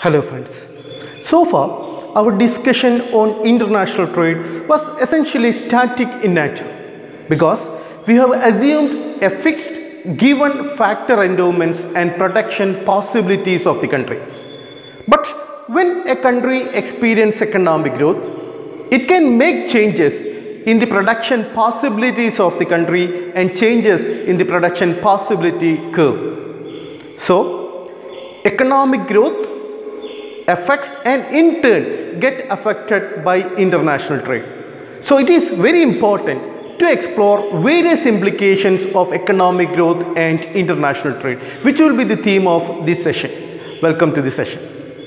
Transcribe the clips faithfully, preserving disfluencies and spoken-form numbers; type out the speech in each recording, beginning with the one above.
Hello friends. So far, our discussion on international trade was essentially static in nature because we have assumed a fixed given factor endowments and production possibilities of the country. But when a country experiences economic growth, it can make changes in the production possibilities of the country and changes in the production possibility curve. So, economic growth affects and in turn get affected by international trade. So it is very important to explore various implications of economic growth and international trade, which will be the theme of this session. Welcome to the session.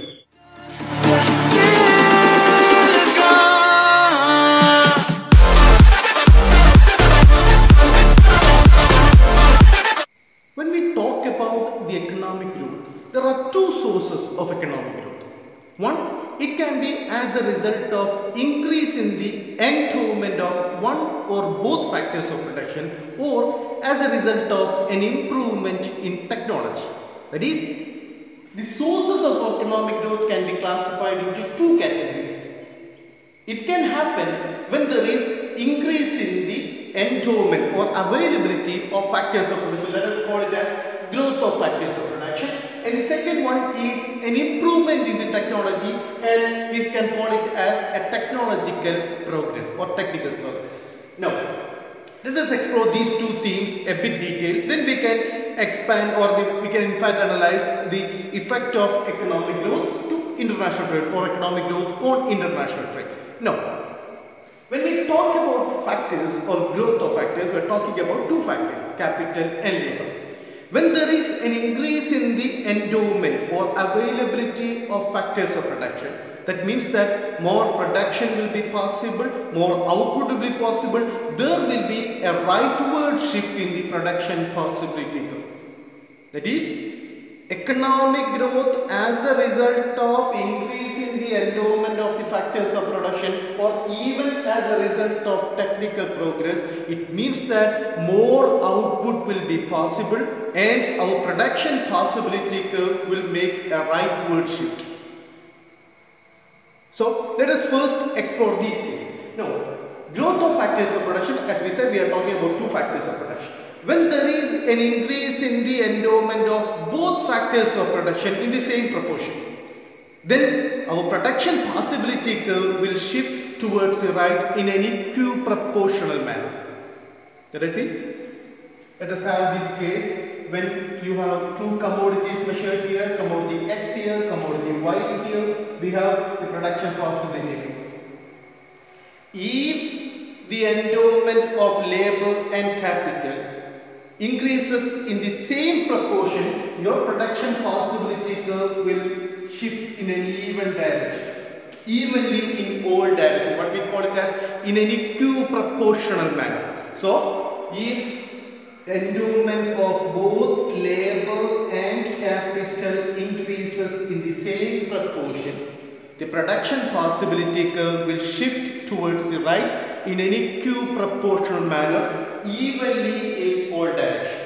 When we talk about the economic growth, there are two sources of economic growth. One, it can be as a result of increase in the endowment of one or both factors of production, or as a result of an improvement in technology. That is, the sources of economic growth can be classified into two categories. It can happen when there is increase in the endowment or availability of factors of production. Let us call it as growth of factors of production. And the second one is an improvement in the technology, and we can call it as a technological progress or technical progress. Now, let us explore these two themes a bit detailed. Then we can expand, or we can in fact analyze the effect of economic growth to international trade or economic growth on international trade. Now, when we talk about factors or growth of factors, we are talking about two factors, capital and labor. When there is an increase in the endowment or availability of factors of production, that means that more production will be possible, more output will be possible, there will be a rightward shift in the production possibility. That is, economic growth as a result of increase in the endowment of the factors of production, or even as a result of technical progress, it means that more output will be possible and our production possibility curve will make a rightward shift. So let us first explore these things. Now, growth of factors of production, as we said, we are talking about two factors of production. When there is an increase in the endowment of both factors of production in the same proportion, then our production possibility curve will shift towards the right in an equiproportional manner. Let us see. Let us have this case when you have two commodities measured here, commodity X here, commodity Y here, we have the production possibility. If the endowment of labor and capital increases in the same proportion, your production possibility curve will shift in an even direction, evenly in all directions, what we call it as in an equiproportional manner. So, if endowment of both labor and capital increases in the same proportion, the production possibility curve will shift towards the right in an equiproportional manner, evenly in all directions.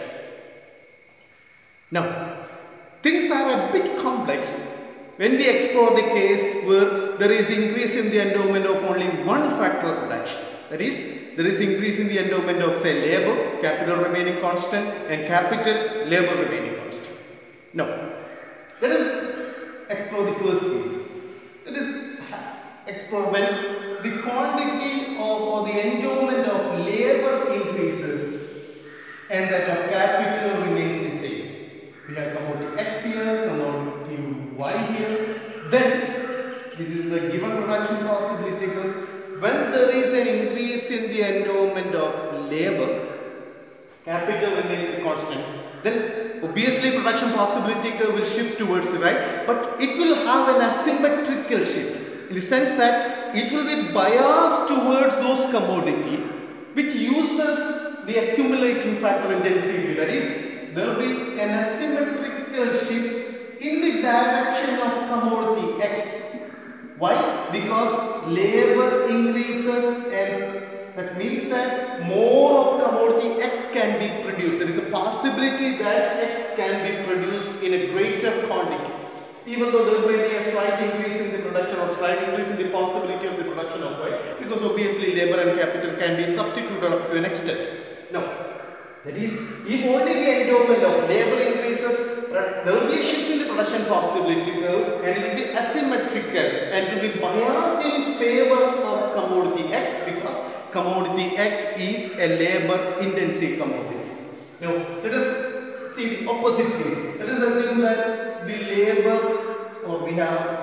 Now, things are a bit complex when we explore the case where there is increase in the endowment of only one factor of production. That is, there is increase in the endowment of, say, labor, capital remaining constant, and capital, labor remaining constant. Now, let us explore the first case. Let us explore when the quantity of or the endowment of labor increases and that of capital remains the same. We have commodity X here, commodity Y here. Then, this is the given production possibility curve. When there is an increase in the endowment of labor, capital remains constant, then obviously production possibility curve will shift towards the right, but it will have an asymmetrical shift in the sense that it will be biased towards those commodities which uses the accumulating factor intensity. That is, there will be an asymmetrical shift in the direction of commodity X. Why? Because labor increases, and that means that more of commodity X can be produced. There is a possibility that X can be produced in a greater quantity. even though there may be a slight increase in the production or slight increase in the possibility of the production of Y, because obviously labor and capital can be substituted up to an extent. Now, that is, if only the endowment of labor increases, there will be a shift in the production possibility curve and it will be asymmetrical and it will be biased in favor of commodity X, because commodity X is a labor intensive commodity. Now, let us see the opposite case. Let us assume that the labor, or we have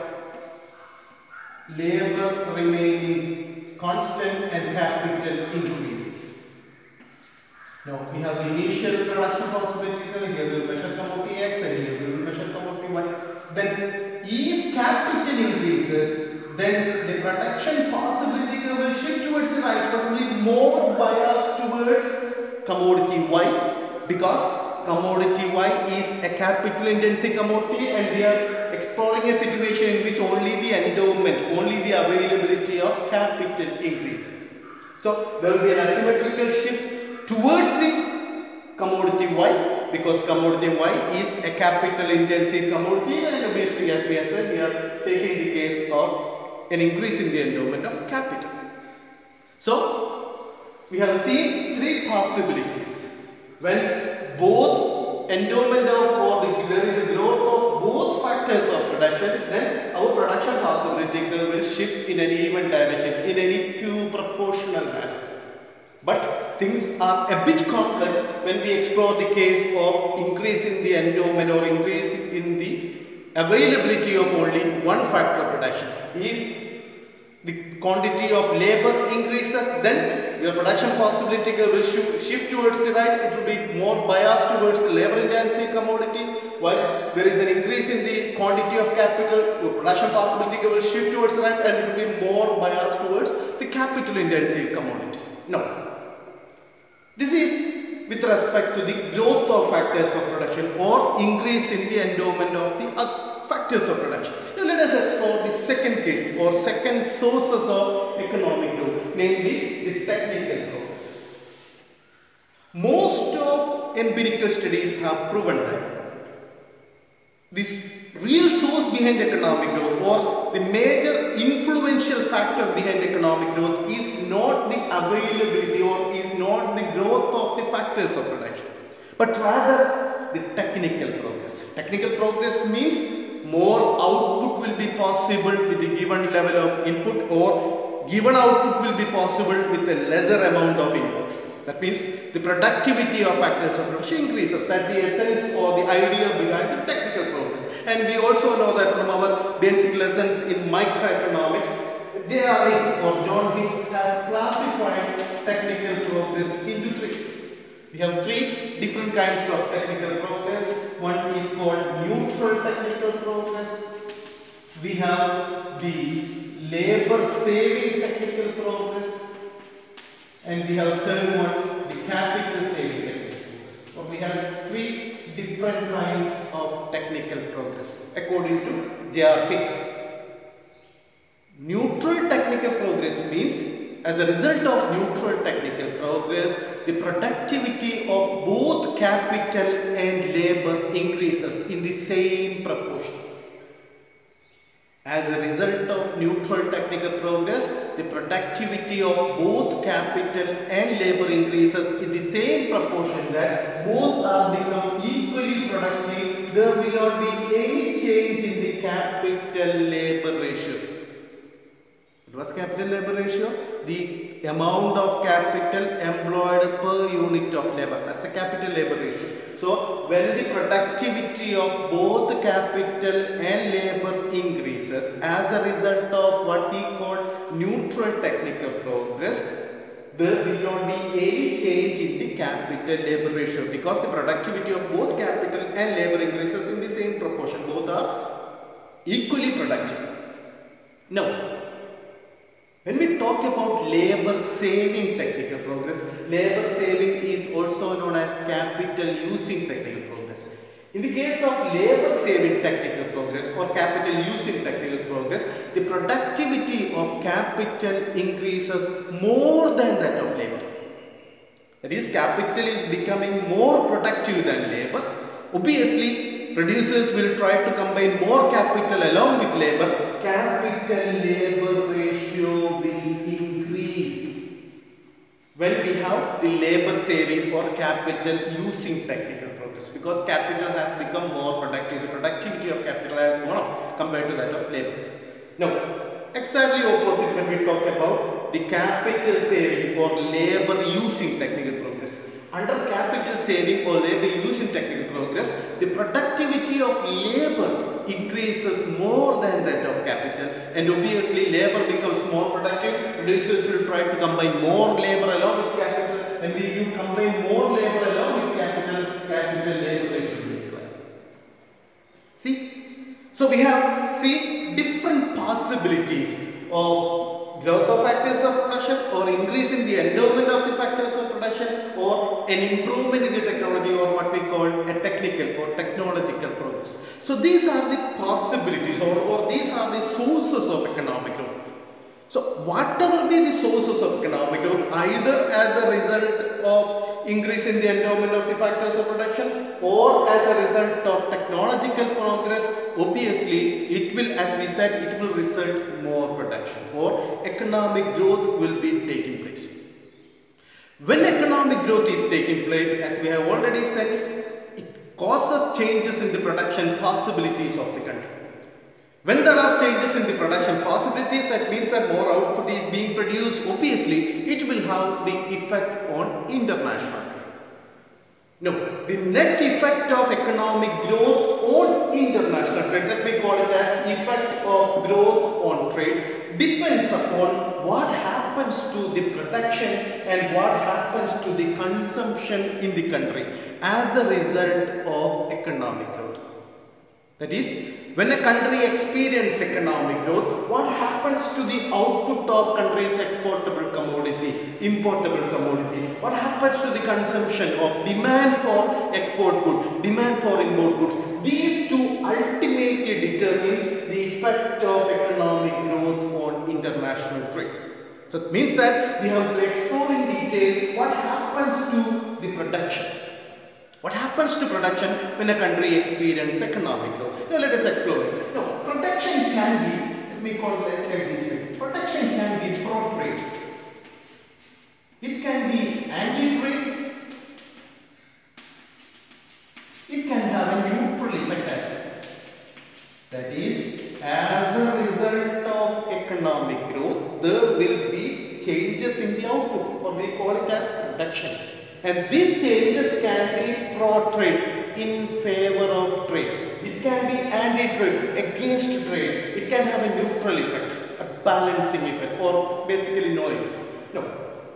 labor remaining constant and capital increases. Now, we have the initial production possibility curve, here we will measure commodity X and here we will measure commodity Y. Then, if capital increases, then the production possibility curve will shift towards the right, but will be more biased towards commodity Y, because commodity Y is a capital intensive commodity and we are exploring a situation in which only the endowment, only the availability of capital increases. So, there will be an asymmetrical shift towards the commodity Y, because commodity Y is a capital intensive commodity, and obviously, as we have said, we are taking the case of an increase in the endowment of capital. So, we have seen three possibilities. When both endowment of, or the, there is a growth of both factors of production, then our production possibility curve will shift in an even direction, in an equal proportional manner. But things are a bit complex when we explore the case of increase in the endowment or increase in the availability of only one factor of production. If the quantity of labor increases, then your production possibility will shift towards the right. It will be more biased towards the labor intensive commodity. While there is an increase in the quantity of capital, your production possibility will shift towards the right and it will be more biased towards the capital intensive commodity. Now, this is with respect to the growth of factors of production or increase in the endowment of the uh, factors of production. Now let us explore the second case or second sources of economic growth, namely the technical progress. Most of empirical studies have proven that this real source behind economic growth or the major influential factor behind economic growth is not the availability or is not the growth of the factors of production, but rather the technical progress. Technical progress means more output will be possible with the given level of input, or given output will be possible with a lesser amount of input. That means the productivity of factors of production increases. That's the essence or the idea behind the technical progress. And we also know that from our basic lessons in microeconomics, J R Hicks or John Hicks has classified technical progress into three. We have three different kinds of technical progress. One is called neutral technical progress. We have the labor saving technical progress. And we have third one, the capital saving technical progress. So we have three different kinds of technical progress according to J R Hicks. Neutral technical progress means, as a result of neutral technical progress, the productivity of both capital and labor increases in the same proportion. As a result of neutral technical progress, the productivity of both capital and labor increases in the same proportion, that both are become equally productive. There will not be any change in the capital labor ratio. What was capital labor ratio? The amount of capital employed per unit of labor. That's a capital labor ratio. So, when the productivity of both capital and labor increases as a result of what we call neutral technical progress, there will not be any change in the capital labor ratio, because the productivity of both capital and labor increases in the same proportion. Both are equally productive. Now, when we talk about labor saving technical progress, labor saving is also known as capital using technical progress. In the case of labor saving technical progress or capital using technical progress, the productivity of capital increases more than that of labor. That is, capital is becoming more productive than labor. Obviously, producers will try to combine more capital along with labor, capital labor ratio will increase when we have the labor saving or capital using technical progress, because capital has become more productive. The productivity of capital has gone up compared to that of labor. Now, exactly opposite when we talk about the capital saving or labor using technical progress. Under capital saving or labor using technical progress, the productivity of labor increases more than that of capital, and obviously labor becomes more productive. Producers will try to combine more labor along with capital, and when you combine more labor along with capital, capital labor ratio will decline. See? So we have see different possibilities of growth of factors of production, or increase in the endowment of the factors of production, or an improvement in the technology, or what we call a technical or technological progress. So these are the possibilities, or, or these are the sources of economic growth. So whatever be the sources of economic growth, either as a result of increase in the endowment of the factors of production, or as a result of technological progress, obviously it will, as we said, it will result more production, or economic growth will be taking place. When economic growth is taking place, as we have already said, it causes changes in the production possibilities of the country. When there are changes in the production possibilities, that means that more output is being produced, obviously it will have the effect on international trade. Now, the net effect of economic growth on international trade, let me call it as effect of growth on trade, depends upon what happens to the production and what happens to the consumption in the country as a result of economic growth. That is, when a country experiences economic growth, what happens to the output of country's exportable commodity, importable commodity? What happens to the consumption of demand for export goods, demand for import goods? These two ultimately determines the effect of economic growth on international trade. So it means that we have to explore in detail what happens to the production. What happens to production when a country experiences economic growth? Now let us explore it. Now, production can be, let me call it like this way. Production can be pro-trade. It can be anti-trade. It can have a neutral effect as well. That is, as a result of economic growth, there will be changes in the output, or we call it as production. And these changes can be pro-trade, in favor of trade. It can be anti-trade, against trade. It can have a neutral effect, a balancing effect, or basically no effect. No.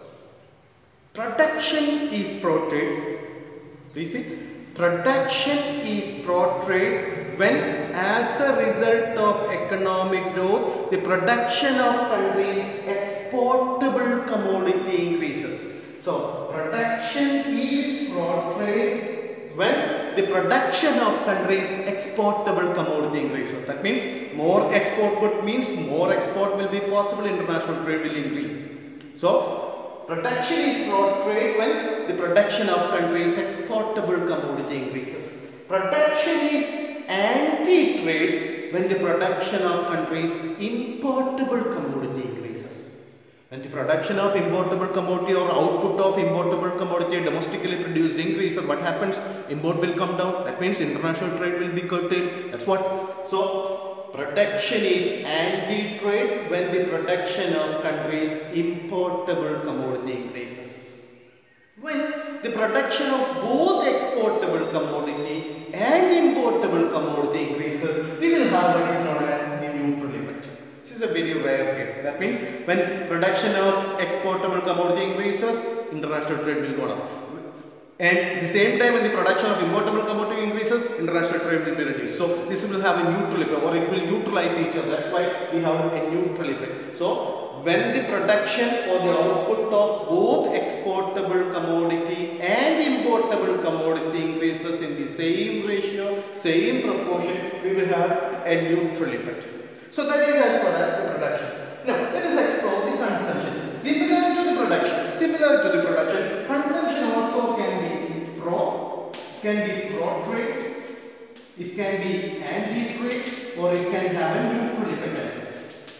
Production is pro-trade. Please see. Production is pro-trade when, as a result of economic growth, the production of countries' exportable commodity increases. So, production is pro-trade when the production of countries' exportable commodity increases. That means more export good means more export will be possible, international trade will increase. So, production is pro-trade when the production of countries' exportable commodity increases. Production is anti-trade when the production of countries' importable commodity increases. When the production of importable commodity or output of importable commodity domestically produced increases, what happens? Import will come down. That means international trade will be curtailed. That's what. So, production is anti-trade when the production of countries' importable commodity increases. When the production of both exportable commodity and importable commodity increases, we will have what is known as the neutral effect. This is a very rare case. That means when production of exportable commodity increases, international trade will go down. And at the same time, when the production of importable commodity increases, international trade will be reduced. So this will have a neutral effect, or it will neutralize each other. That's why we have a neutral effect. So when the production or the output of both exportable commodity and importable commodity increases in the same ratio, same proportion, we will have a neutral effect. So that is as far as the production. Now let us explore the consumption. Similar to the production, similar to the production, consumption also can be pro, can be pro-trade, It can be anti-trade or it can have a neutral effect as well.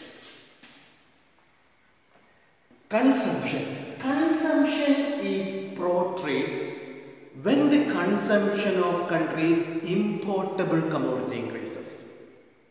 Consumption. Consumption is pro-trade when the consumption of countries' importable commodity increases.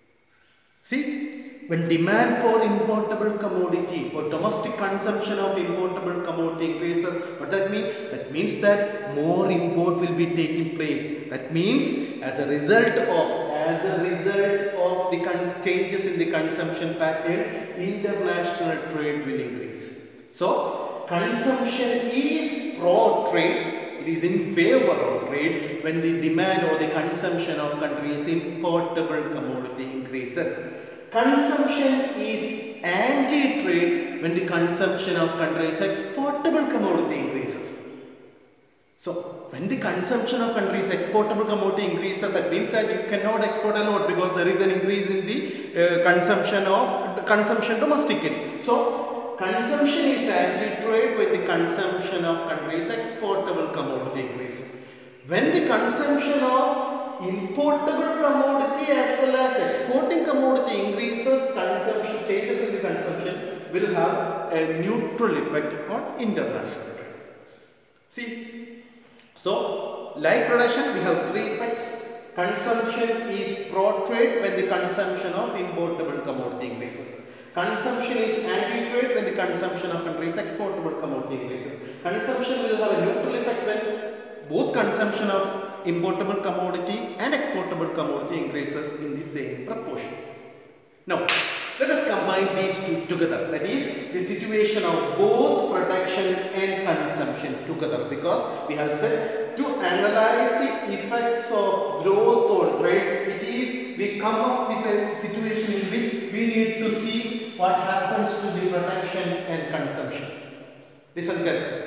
See, when demand for importable commodity or domestic consumption of importable commodity increases, what that means? That means that more import will be taking place. That means as a result of, as a result of the changes in the consumption pattern, international trade will increase. So, consumption is pro-trade. It is in favor of trade when the demand or the consumption of countries' importable commodity increases. Consumption is anti-trade when the consumption of countries' exportable commodity increases. So, when the consumption of countries' exportable commodity increases, that means that you cannot export a lot because there is an increase in the uh, consumption of the consumption domestically. So, consumption is anti-trade when the consumption of countries' exportable commodity increases. When the consumption of importable commodity as well as exporting commodity increases, consumption changes in the consumption will have a neutral effect on international trade. See, so like production we have three effects. Consumption is pro-trade when the consumption of importable commodity increases. Consumption is anti-trade when the consumption of countries' exportable commodity increases. Consumption will have a neutral effect when both consumption of importable commodity and exportable commodity increases in the same proportion. Now, let us combine these two together. That is the situation of both production and consumption together, because we have said to analyze the effects of growth or trade, it is we come up with a situation in which we need to see what happens to the production and consumption. Listen carefully.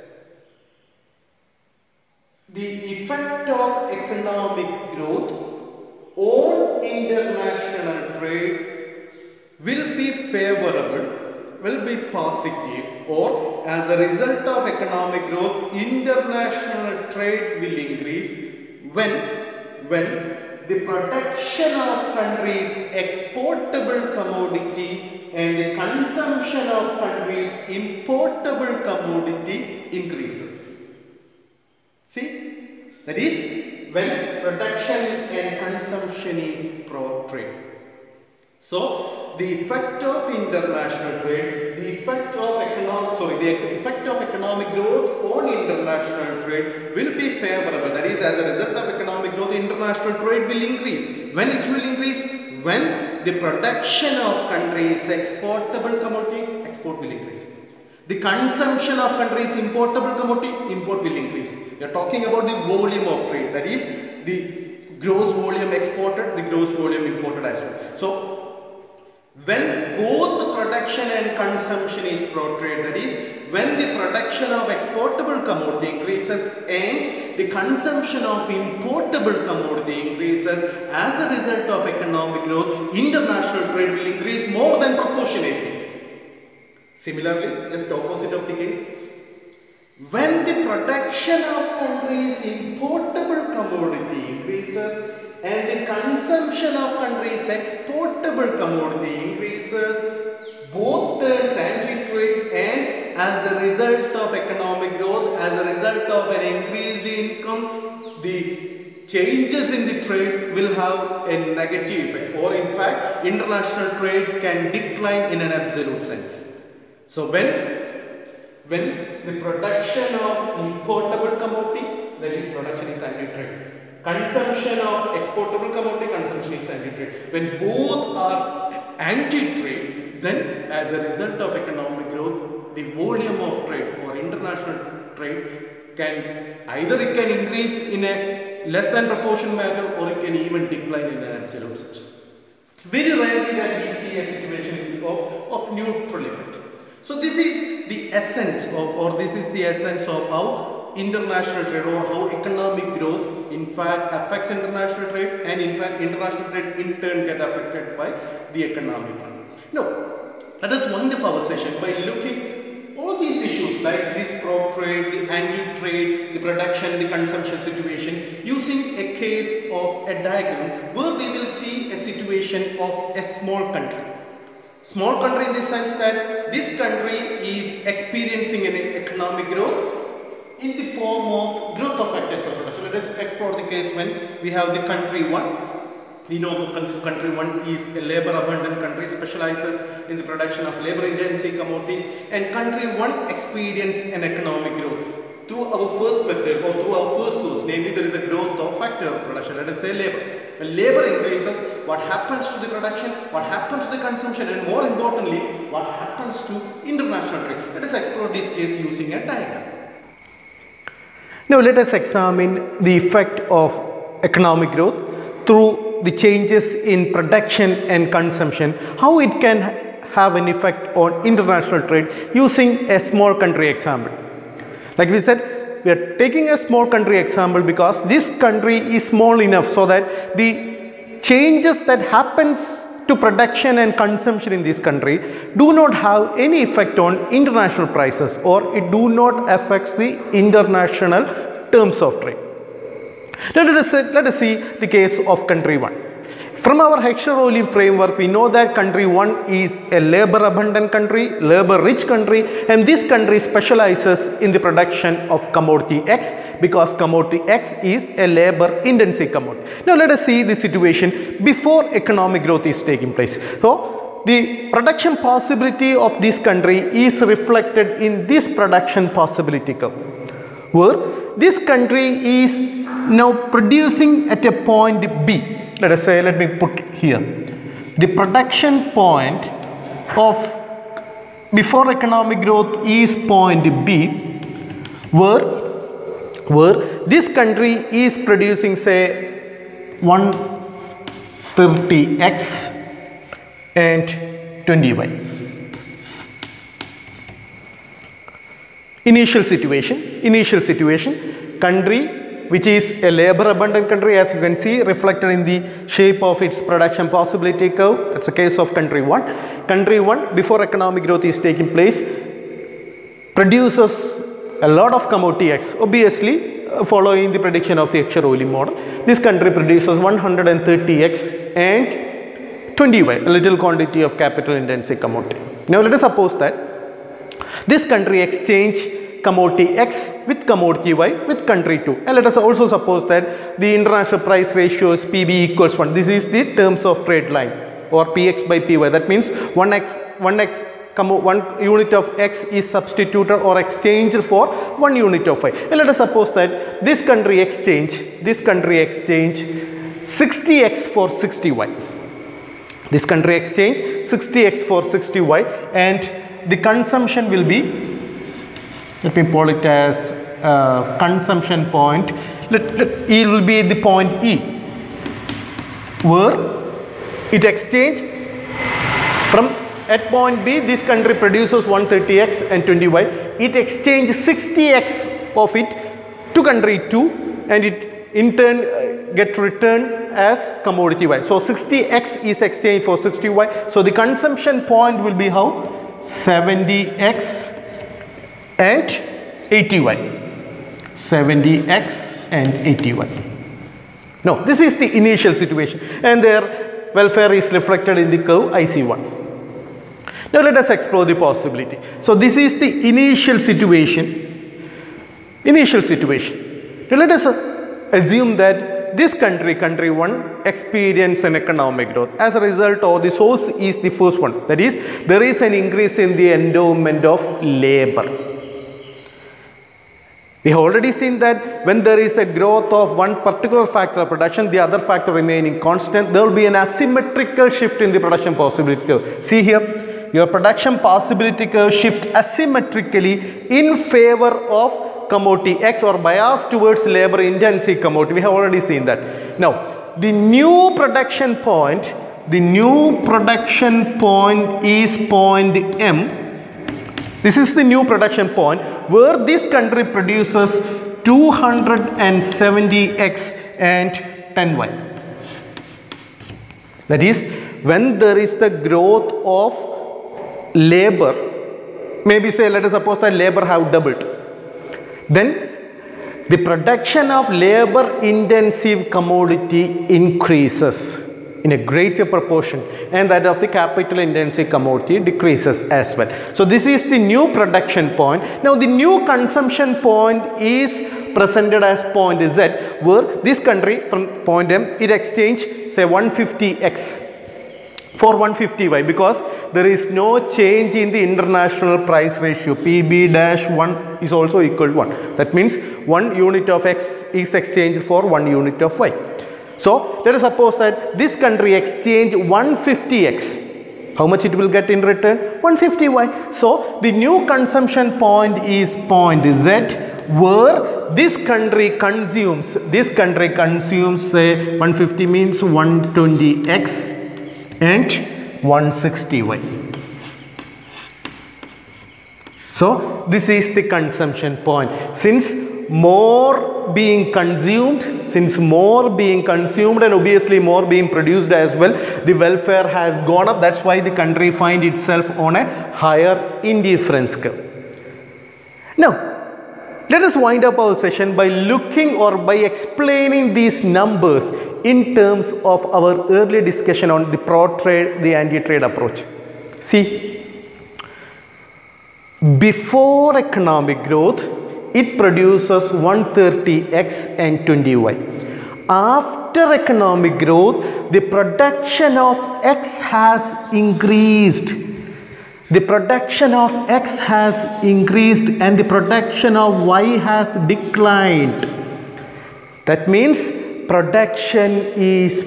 The effect of economic growth on international trade will be favorable, will be positive, or as a result of economic growth, international trade will increase when, when the production of countries' exportable commodity and the consumption of countries' importable commodity increases. See, that is when production and consumption is pro-trade. So, the effect of international trade, the effect of economic, sorry, the effect of economic growth on international trade will be favorable. That is, as a result of economic growth, international trade will increase. When it will increase? When the production of countries' exportable commodity, export will increase. The consumption of countries' importable commodity, import will increase. We are talking about the volume of trade, that is the gross volume exported, the gross volume imported as well. So, when both the production and consumption is pro-trade, that is when the production of exportable commodity increases and the consumption of importable commodity increases, as a result of economic growth, international trade will increase more than proportionately. Similarly, just opposite of the case, when the production of countries' importable commodity increases and the consumption of countries' exportable commodity increases, both turns anti-trade, and as a result of economic growth, as a result of an increased income, the changes in the trade will have a negative effect, or in fact, international trade can decline in an absolute sense. So when, when the production of importable commodity, that is production is anti-trade, consumption of exportable commodity, consumption is anti-trade. When both are anti-trade, then as a result of economic growth, the volume of trade or international trade can either it can increase in a less than proportion manner, or it can even decline in an absolute sense. Very rarely that we see a situation of, of neutral effect. So this is the essence of, or this is the essence of how international trade or how economic growth in fact affects international trade, and in fact international trade in turn get affected by the economic growth. Now, let us wind up our session by looking all these issues like this prop trade, the anti-trade, the production, the consumption situation using a case of a diagram where we will see a situation of a small country. Small country in the sense that this country is experiencing an economic growth in the form of growth of factors of production. Let us explore the case when we have the country one. We know country one is a labor abundant country, specializes in the production of labor intensive commodities, and country one experiences an economic growth. Through our first method or through our first source, namely there is a growth of factor of production, let us say labor. When labor increases, what happens to the production, what happens to the consumption, and more importantly, what happens to international trade. Let us explore this case using a diagram. Now let us examine the effect of economic growth through the changes in production and consumption, how it can have an effect on international trade using a small country example. Like we said, we are taking a small country example because this country is small enough so that the changes that happens to production and consumption in this country do not have any effect on international prices, or it do not affect the international terms of trade. Let us, let us see the case of country one. From our Heckscher-Ohley framework, we know that country one is a labor abundant country, labor rich country, and this country specializes in the production of commodity X because commodity X is a labor intensive commodity. Now let us see the situation before economic growth is taking place. So the production possibility of this country is reflected in this production possibility curve, where this country is now producing at a point B. Let us say, let me put here, the production point of before economic growth is point B, where, where this country is producing say one thirty X and twenty Y. Initial situation, initial situation, country which is a labor abundant country, as you can see reflected in the shape of its production possibility curve. That's a case of country one. Country one, before economic growth is taking place, produces a lot of commodity X. Obviously, uh, following the prediction of the Heckscher-Ohley model, this country produces one hundred thirty X and twenty Y, a little quantity of capital intensive commodity. Now let us suppose that this country exchange commodity X with commodity Y with country two, and let us also suppose that the international price ratio is P B equals one. This is the terms of trade line, or P X by P Y. That means one X, one X, one unit of X is substituted or exchanged for one unit of Y. And let us suppose that this country exchange, this country exchange sixty X for sixty Y. This country exchange sixty X for sixty Y, and the consumption will be, let me call it as uh, consumption point. Let, let, it will be the point E, where it exchange from at point B, this country produces one thirty X and twenty Y. It exchanges sixty X of it to country two, and it in turn uh, get returned as commodity Y. So sixty X is exchanged for sixty Y. So the consumption point will be how? seventy X and eighty Y. seventy X and eighty Y. No, this is the initial situation, and their welfare is reflected in the curve I C one. Now let us explore the possibility. So this is the initial situation. Initial situation. Now let us assume that this country, country one, experience an economic growth. As a result, or the source is the first one. That is, there is an increase in the endowment of labor. We have already seen that when there is a growth of one particular factor of production, the other factor remaining constant, there will be an asymmetrical shift in the production possibility curve. See here, your production possibility curve shift asymmetrically in favor of commodity X, or bias towards labor intensive commodity. We have already seen that. Now, the new production point, the new production point is point M. This is the new production point where this country produces two hundred seventy X and ten Y. That is, when there is the growth of labor maybe say, let us suppose that labor have doubled. Then the production of labor intensive commodity increases in a greater proportion, and that of the capital intensive commodity decreases as well. So this is the new production point. Now the new consumption point is presented as point Z, where this country from point M, it exchanged say one fifty X for one fifty Y, because there is no change in the international price ratio. P B dash one is also equal to one. That means one unit of X is exchanged for one unit of Y. So let us suppose that this country exchange one fifty X. How much it will get in return? one fifty Y. So the new consumption point is point Z, where this country consumes, this country consumes say one fifty means one twenty X and one sixty Y. So this is the consumption point. Since more being consumed, since more being consumed and obviously more being produced as well, the welfare has gone up. That's why the country find itself on a higher indifference curve. Now, let us wind up our session by looking or by explaining these numbers in terms of our earlier discussion on the pro-trade, the anti-trade approach. See, before economic growth, it produces one thirty X and twenty Y. After economic growth, the production of X has increased. The production of X has increased and the production of Y has declined. That means production is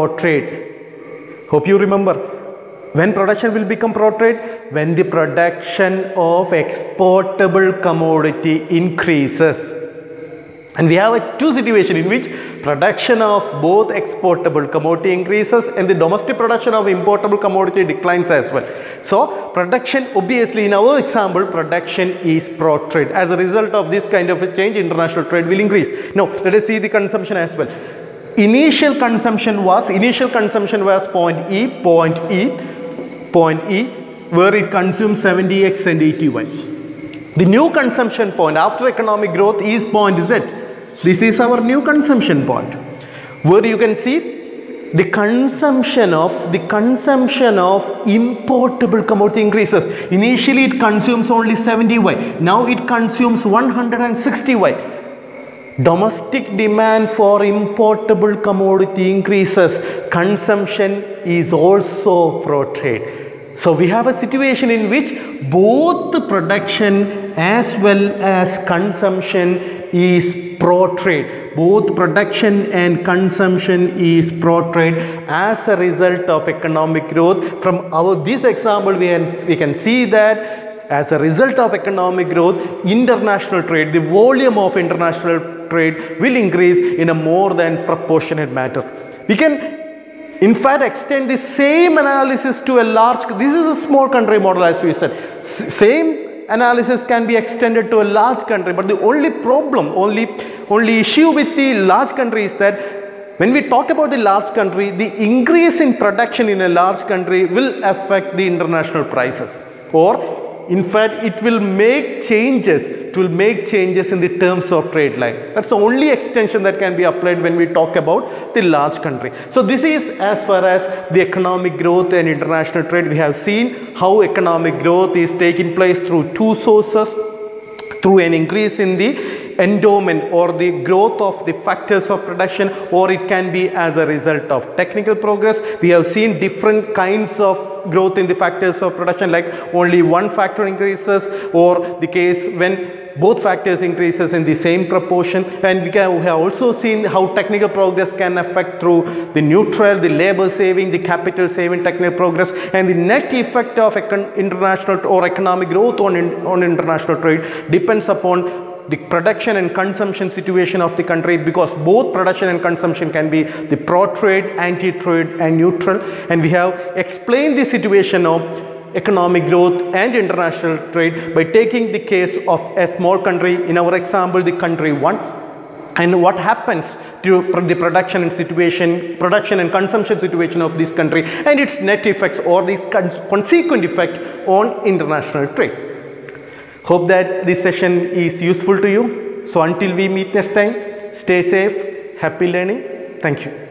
pro-trade. Hope you remember. When production will become pro-trade? When the production of exportable commodity increases. And we have a two situation in which production of both exportable commodity increases and the domestic production of importable commodity declines as well. So production, obviously in our example, production is pro-trade. As a result of this kind of a change, international trade will increase. Now let us see the consumption as well. Initial consumption was, initial consumption was point E, point E, point E, where it consumes seventy X and eighty Y. The new consumption point after economic growth is point Z. This is our new consumption point, where you can see the consumption of the consumption of importable commodity increases. Initially it consumes only seventy Y. Now it consumes one hundred sixty Y. Domestic demand for importable commodity increases. Consumption is also pro-trade. So we have a situation in which both the production as well as consumption is pro-trade. Both production and consumption is pro-trade as a result of economic growth. From our this example, we can, we can see that as a result of economic growth, international trade, the volume of international trade will increase in a more than proportionate manner. We can in fact extend the same analysis to a large, this is a small country model as we said. S same analysis can be extended to a large country, but the only problem, only, only issue with the large country is that when we talk about the large country, the increase in production in a large country will affect the international prices, or in fact it will make changes, it will make changes in the terms of trade line. That's the only extension that can be applied when we talk about the large country. So this is as far as the economic growth and international trade. We have seen how economic growth is taking place through two sources, through an increase in the endowment or the growth of the factors of production, or it can be as a result of technical progress. We have seen different kinds of growth in the factors of production, like only one factor increases, or the case when both factors increases in the same proportion. And we, can, we have also seen how technical progress can affect through the neutral, the labor saving, the capital saving technical progress, and the net effect of international or economic growth on, in, on international trade depends upon the production and consumption situation of the country, because both production and consumption can be the pro-trade, anti-trade and neutral. And we have explained the situation of economic growth and international trade by taking the case of a small country, in our example the country one, and what happens to the production and situation, production and consumption situation of this country and its net effects or this consequent effect on international trade. Hope that this session is useful to you. So until we meet next time, stay safe, happy learning. Thank you.